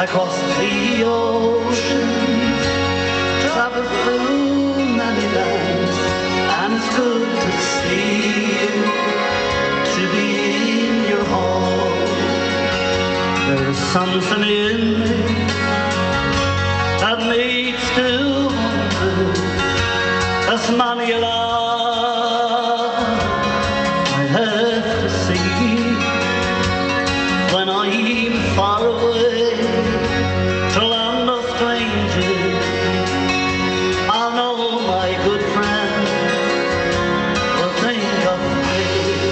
across the ocean, travel through many lands, and it's good to see you, to be in your home. There's something in me that makes still wonder, as many a love I have to see when I'm far away to land of strangers. I'll know my good friend will think of me.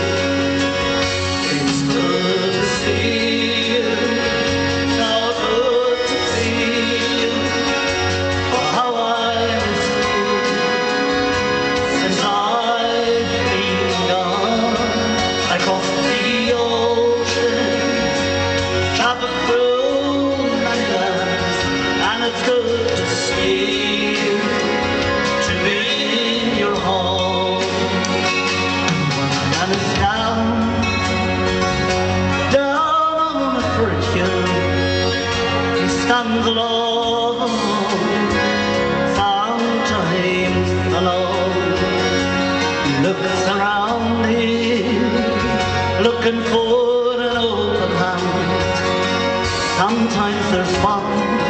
It's good to see you, so good to see you. Oh, how I miss you since I've been gone across the ocean, travel through many lands, and it's good to see you, to be in your home. When a man is down on a fortune, he stands alone, sometimes alone. He looks around him, looking for an open hand. Sometimes there's fun,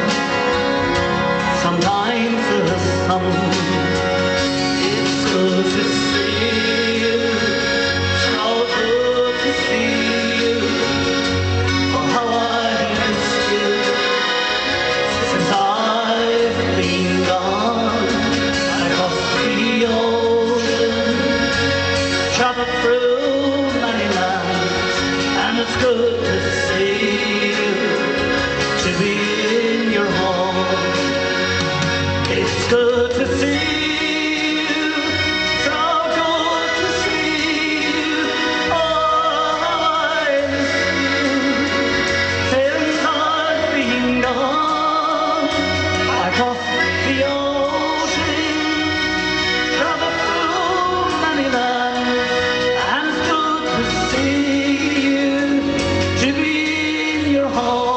sometimes there's sun. It's good to see you, so good to see you. Oh, how I miss you since I've been gone across the ocean, traveled through many lands, and it's good to see you, to be in your home. It's good to see you, so good to see you. Oh, how I miss you since I've been gone across the ocean, traveled through many lands, and it's good to see you, to be in your home.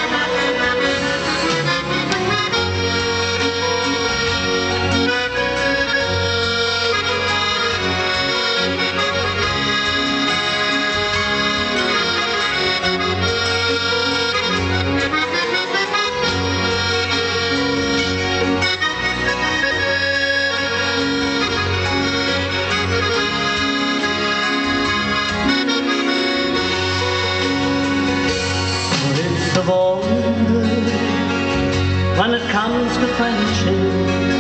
It's a wonder when it comes to friendship,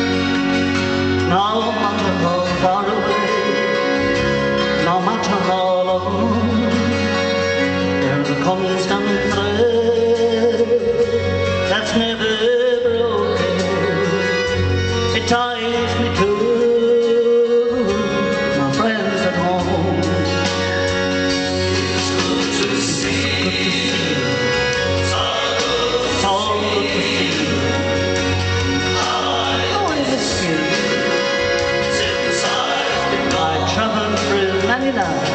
no matter how far away, no matter how long, there's a constant thread that's never broken. It ties me to my friends at home. It's good to see you, so good to see you. Oh, I miss you since I've been gone. I traveled through many lands,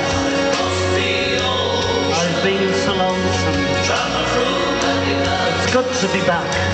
I've been so lonesome. It's good to be back.